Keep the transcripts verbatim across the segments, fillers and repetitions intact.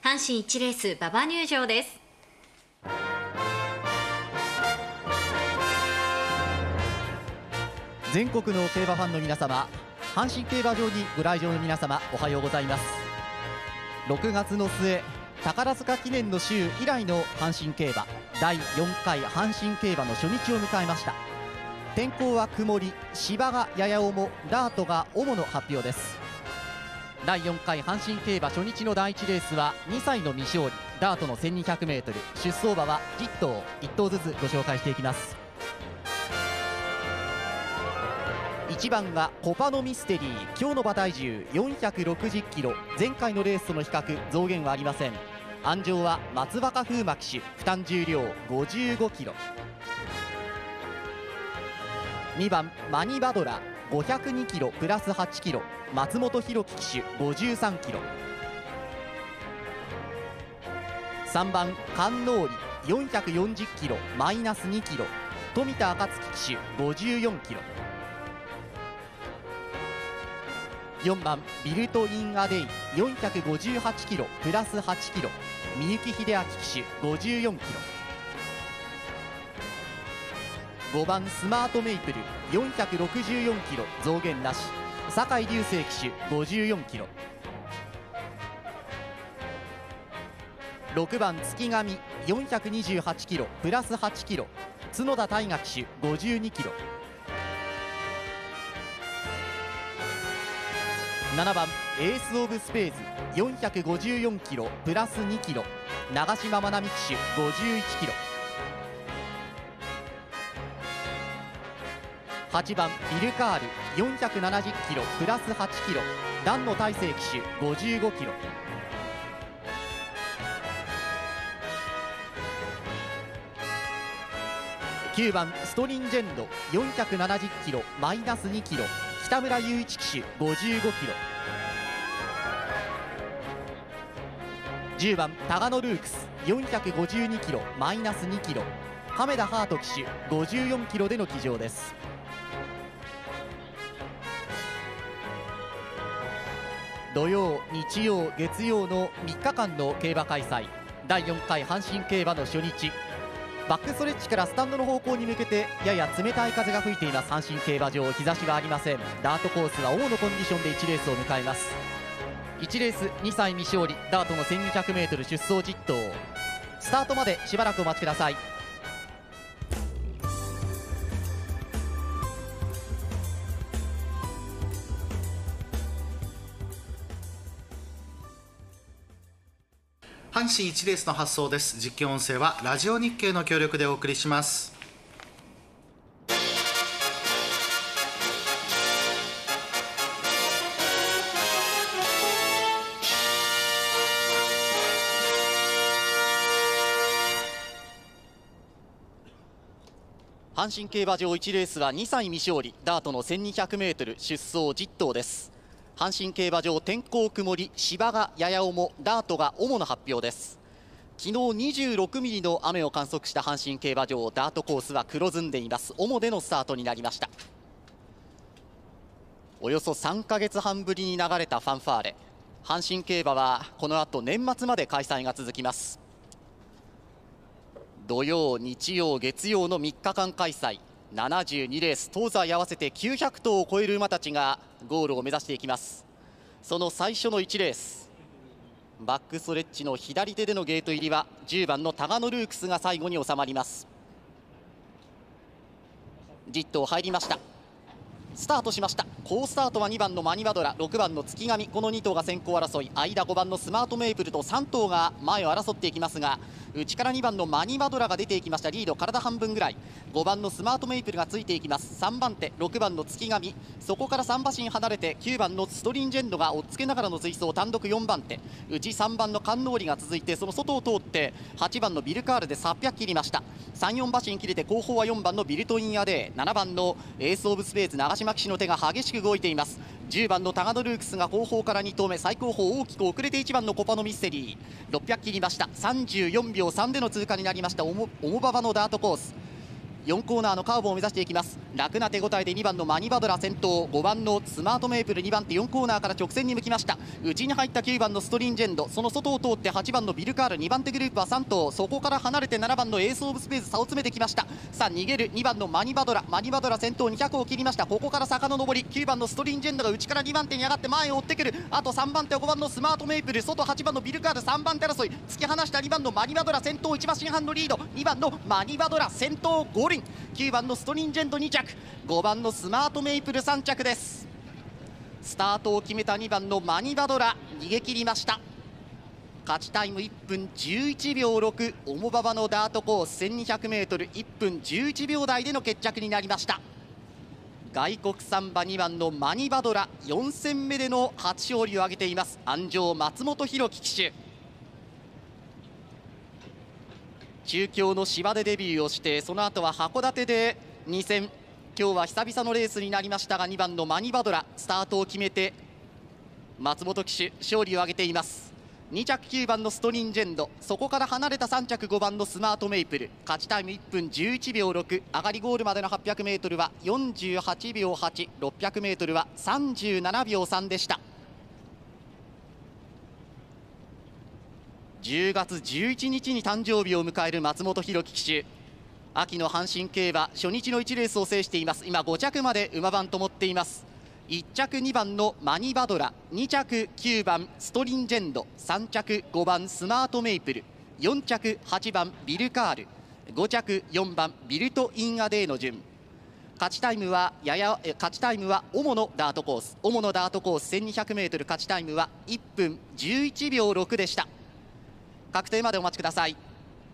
阪神いちレース馬場入場です。 全国の競馬ファンの皆様、阪神競馬場にご来場の皆様、おはようございます。ろくがつの末、宝塚記念の週以来の阪神競馬だいよんかい阪神競馬の初日を迎えました。天候は曇り、芝がやや重、ダートが主の発表です。だいよんかい阪神競馬初日のだいいちレースはにさいの未勝利、ダートの せんにひゃくメートル、出走馬はじゅっとう、いっとうずつご紹介していきます。いちばんがコパノミステリー、今日の馬体重よんひゃくろくじゅっキロ、前回のレースとの比較増減はありません。安城は松若風磨騎手、負担重量ごじゅうごキロ。にばんマニバドラごひゃくにキロプラスはちキロ、松本博樹騎手ごじゅうさんキロ。さんばん観音里よんひゃくよんじゅっキロマイナスにキロ、富田暁騎手ごじゅうよんキロ。よんばんビルト・イン・アデイよんひゃくごじゅうはちキロプラスはちキロ、三幸秀明騎手ごじゅうよんキロ。ごばんスマートメイプルよんひゃくろくじゅうよんキロ増減なし、酒井隆成騎手ごじゅうよんキロ。ろくばん月神よんひゃくにじゅうはちキロプラスはちキロ、角田大河騎手ごじゅうにキロ。ななばんエースオブスペーズよんひゃくごじゅうよんキロプラスにキロ、長島愛美騎手ごじゅういちキロ。はちばんビルカールよんひゃくななじゅっキロプラスはちキロ、檀野大成騎手ごじゅうごキロ。きゅうばんストリンジェンドよんひゃくななじゅっキロマイナスにキロ、北村雄一騎手ごじゅうごキロ。じゅうばんタガノルークスよんひゃくごじゅうにキロマイナスにキロ、亀田ハート騎手ごじゅうよんキロでの騎乗です。土曜、日曜、月曜のみっかかんの競馬開催、だいよんかい阪神競馬の初日、バックストレッチからスタンドの方向に向けてやや冷たい風が吹いています阪神競馬場、日差しはありません。ダートコースは主のコンディションでいちレースを迎えます。いちレースにさい未勝利、ダートの せんにひゃくメートル 出走じゅっとう、スタートまでしばらくお待ちください。 阪神いちレースの発送です。実況音声はラジオ日経の協力でお送りします。 阪神競馬場いちレースはにさい未勝利、ダートの せんにひゃくメートル 出走じゅっとうです。阪神競馬場天候曇り、芝がやや重、ダートが主な発表です。昨日にじゅうろくミリの雨を観測した阪神競馬場、ダートコースは黒ずんでいます。主でのスタートになりました。およそさんかげつはんぶりに流れたファンファーレ、阪神競馬はこの後年末まで開催が続きます。土曜、日曜、月曜のみっかかん開催、ななじゅうにレース、東西合わせてきゅうひゃくとうを超える馬たちがゴールを目指していきます。その最初のいちレース、バックストレッチの左手でのゲート入りはじゅうばんのタガノルークスが最後に収まります。じゅっとう入りました。スタートしました。好スタートはにばんのマニバドラ、ろくばんの月神、このにとうが先行争い、間ごばんのスマートメイプルとさんとうが前を争っていきますが、内からにばんのマニバドラが出ていきました。リード体半分ぐらい、ごばんのスマートメイプルがついていきます。さんばんてろくばんの月神、そこからさんばしん離れてきゅうばんのストリンジェンドが追っつけながらの追走、単独よんばんて、内さんばんの観音里が続いて、その外を通ってはちばんのビルカールでさんびゃく切りました。さん、よんばしん切れて後方はよんばんのビルトインアデー、ななばんのエースオブスペース長島騎手の手が激しく動いています。じゅうばんのタガノルークスが後方からにとうめ、最後方大きく遅れていちばんのコパノミステリー、ろっぴゃく切りました。さんじゅうよんびょうさんでの通過になりました。重馬場のダートコース、 よんコーナーのカーブを目指していきます。楽な手応えでにばんのマニバドラ先頭、ごばんのスマートメープルにばん手、よんコーナーから直線に向きました。内に入ったきゅうばんのストリンジェンド、その外を通ってはちばんのビルカール、にばん手グループはさん頭、そこから離れてななばんのエースオブスペース、差を詰めてきました。さあ逃げるにばんのマニバドラ、マニバドラ先頭にひゃくを切りました。ここから坂の上り、きゅうばんのストリンジェンドが内からにばん手に上がって前を追ってくる。あとさんばん手はごばんのスマートメープル、外はちばんのビルカール、さんばん手争い、突き放したにばんのマニバドラ先頭、いち馬身半のリード、にばんのマニバドラ先頭ゴールイン、きゅうばんのストリンジェンドに着、ごばんのスマートメイプルさん着です。スタートを決めたにばんのマニバドラ逃げ切りました。勝ちタイムいっぷんじゅういちびょうろく、重馬場のダートコース せんにひゃくメートル、いっぷんじゅういちびょう台での決着になりました。外国産馬にばんのマニバドラ、よん戦目での初勝利を挙げています。安城松本博樹騎手、中京の芝でデビューをして、その後は函館でに戦、今日は久々のレースになりましたが、にばんのマニバドラスタートを決めて松本騎手勝利を挙げています。に着きゅうばんのストリンジェンド、そこから離れたさん着ごばんのスマートメイプル、勝ちタイムいっぷんじゅういちびょうろく、上がりゴールまでの はっぴゃくメートル はよんじゅうはちびょうはち、ろっぴゃくメートル はさんじゅうななびょうさんでした。じゅうがつじゅういちにちに誕生日を迎える松本博樹騎手、秋の阪神競馬初日のいちレースを制しています。今ご着まで馬番と持っています。いっ着にばんのマニバドラ、に着きゅうばんストリンジェンド、さん着ごばんスマートメイプル、よん着はちばんビルカール、ご着よんばんビルトインアデーの順。勝ちタイムはやや勝ちタイムは主のダートコース主のダートコース せんにひゃくメートル、勝ちタイムはいっぷんじゅういちびょうろくでした。確定までお待ちください。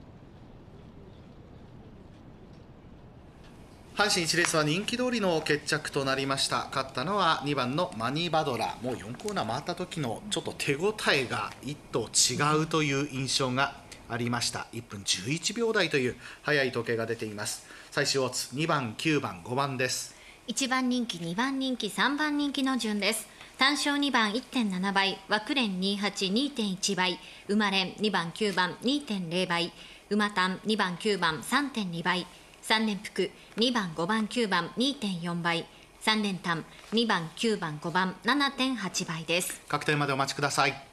阪神いちレースは人気通りの決着となりました。勝ったのはにばんのマニバドラ。もうよんコーナー回った時のちょっと手応えがいっ頭違うという印象がありました。いっぷんじゅういちびょう台という速い時計が出ています。最終オッズにばんきゅうばんごばんです。 いちばん人気、にばん人気、さんばん人気の順です。単勝にばん いってんなな 倍、枠連にじゅうはち にてんいち 倍、馬連にばんきゅうばん にてんゼロ 倍、馬単にばんきゅうばん さんてんに 倍、さん連複にばんごばんきゅうばん にてんよん 倍、さん連単にばんきゅうばんごばん ななてんはち 倍です。 確定までお待ちください。